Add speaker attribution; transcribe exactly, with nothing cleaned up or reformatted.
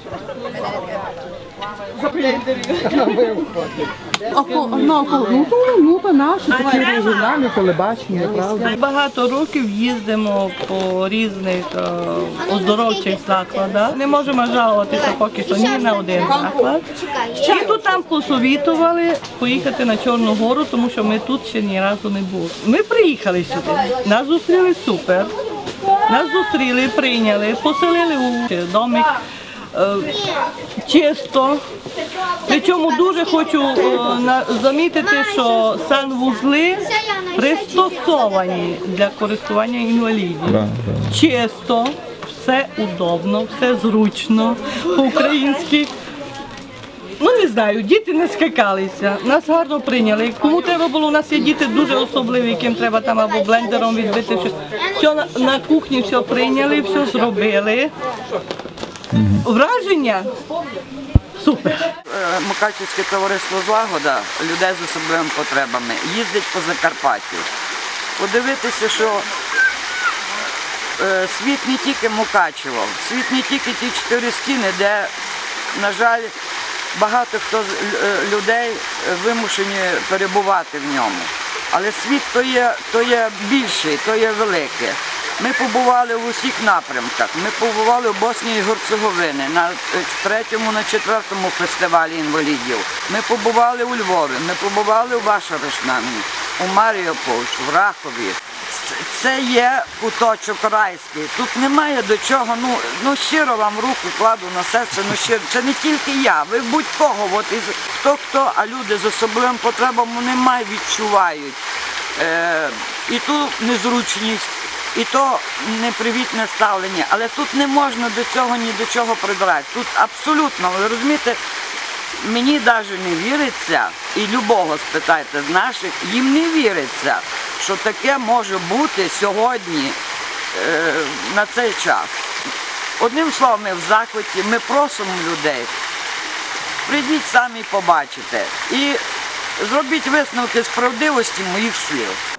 Speaker 1: Ну, то наше, такі регіональні телебачення, правда.
Speaker 2: Багато років їздимо по різних е, оздоровчих закладах. Не можемо жалуватися поки що ні на один заклад. І тут там посовітували поїхати на Чорну Гору, тому що ми тут ще ні разу не були. Ми приїхали сюди, нас зустріли супер, нас зустріли, прийняли, поселили у домик. Чисто. Причому дуже хочу замітити, що санвузли пристосовані для користування інвалідів. Чисто, все удобно, все зручно, по-українськи. Ну, не знаю, діти не скакалися, нас гарно прийняли. Кому треба було, у нас є діти дуже особливі, яким треба там або блендером відбити. Все, все на, на кухні все прийняли, все зробили. Враження супер.
Speaker 3: Мукачівське товариство «Злагода» людей з особливими потребами їздить по Закарпаттю. Подивитися, що е, світ не тільки Мукачево, світ не тільки ті чотири стіни, де, на жаль, багато хто з людей вимушені перебувати в ньому. Але світ то є, то є більший, то є великий. Ми побували в усіх напрямках. Ми побували в Боснії і Герцеговині, на третьому, на четвертому фестивалі інвалідів. Ми побували у Львові, ми побували у Вашаришнані, у Маріуполі, в Рахові. Це є куточок райський. Тут немає до чого, ну, ну щиро вам руку кладу на серце, ну щиро. Це не тільки я, ви будь-кого, от із, хто-хто, а люди з особливими потребами, вони мають, відчувають е, і ту незручність, і то непривітне ставлення, але тут не можна до цього ні до чого прибирати. Тут абсолютно, ви розумієте, мені навіть не віриться, і любого спитайте з наших, їм не віриться, що таке може бути сьогодні, е, на цей час. Одним словом, ми в захваті, ми просимо людей, прийдіть самі побачите і зробіть висновки з правдивості моїх слів.